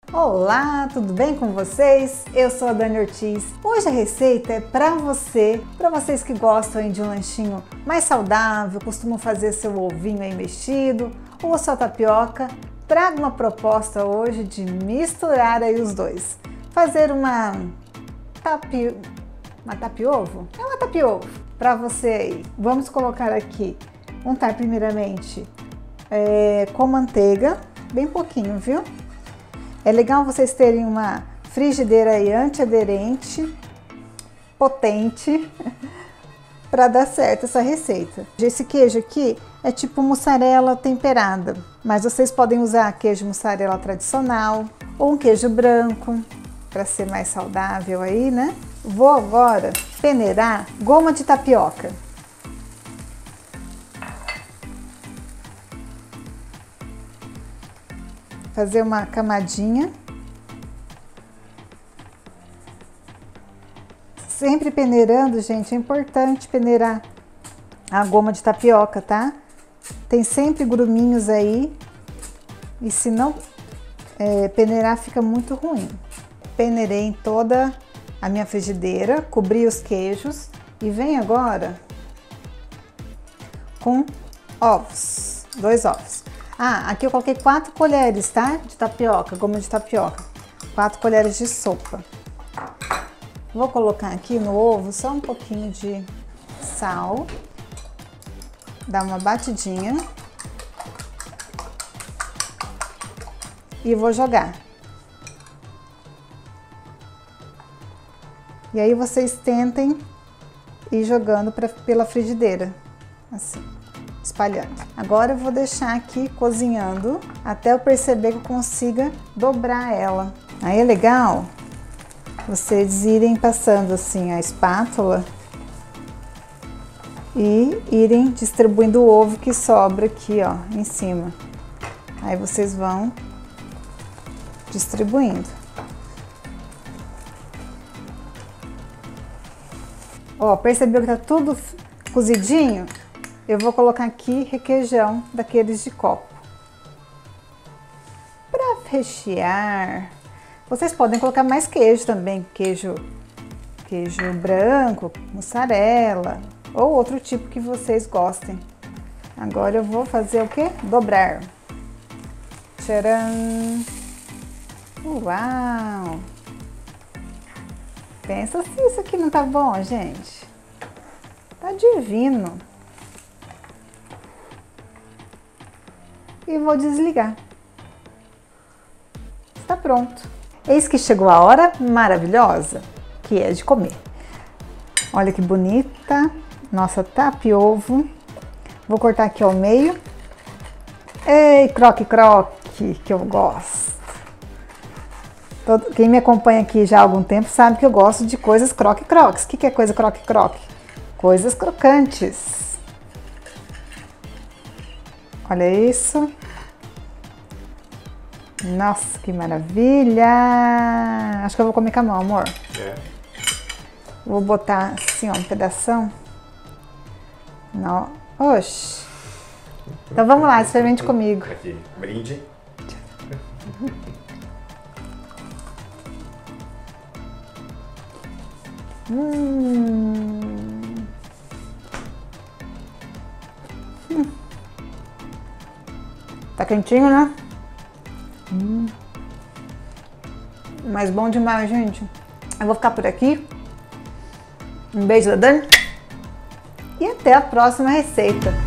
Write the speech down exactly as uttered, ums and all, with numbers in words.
Olá, tudo bem com vocês? Eu sou a Dani Ortiz. Hoje a receita é para você, para vocês que gostam de um lanchinho mais saudável, costumam fazer seu ovinho aí mexido ou a sua tapioca. Trago uma proposta hoje de misturar aí os dois. Fazer uma tapi... uma tapiovo? É uma tapiovo para você aí. Vamos colocar aqui, untar primeiramente é, com manteiga, bem pouquinho, viu? É legal vocês terem uma frigideira aí antiaderente, potente, para dar certo essa receita. Esse queijo aqui é tipo mussarela temperada, mas vocês podem usar queijo mussarela tradicional ou um queijo branco, para ser mais saudável aí, né? Vou agora peneirar goma de tapioca. Fazer uma camadinha. Sempre peneirando, gente, é importante peneirar a goma de tapioca, tá? Tem sempre gruminhos aí e se não é, peneirar fica muito ruim. Peneirei em toda a minha frigideira, cobri os queijos e venho agora com ovos, dois ovos. Ah, aqui eu coloquei quatro colheres, tá? De tapioca, goma de tapioca. Quatro colheres de sopa. Vou colocar aqui no ovo só um pouquinho de sal. Dar uma batidinha. E vou jogar. E aí vocês tentem ir jogando pra, pela frigideira. Assim. Espalhando. Agora eu vou deixar aqui cozinhando até eu perceber que eu consiga dobrar ela. Aí é legal vocês irem passando assim a espátula e irem distribuindo o ovo que sobra aqui, ó, em cima. Aí vocês vão distribuindo. Ó, percebeu que tá tudo cozidinho? Eu vou colocar aqui requeijão daqueles de copo. Para rechear, vocês podem colocar mais queijo também, queijo, queijo branco, mussarela ou outro tipo que vocês gostem. Agora eu vou fazer o quê? Dobrar. Tcharam! Uau! Pensa se isso aqui não tá bom, gente. Tá divino. E vou desligar. Está pronto. Eis que chegou a hora maravilhosa, que é de comer. Olha que bonita, nossa tapiovo. Vou cortar aqui ao meio. Ei, croque, croque, que eu gosto. Todo, quem me acompanha aqui já há algum tempo sabe que eu gosto de coisas croque, croques. O que, que é coisa croque, croque? Coisas crocantes. Olha isso. Nossa, que maravilha! Acho que eu vou comer com a mão, amor. É. Vou botar assim, ó, um pedação. Não. Oxi. Então vamos lá, experimente comigo. Aqui, brinde. Hum. Hum. Tá quentinho, né? Hum. Mas bom demais, gente. Eu vou ficar por aqui. Um beijo da Dani. E até a próxima receita.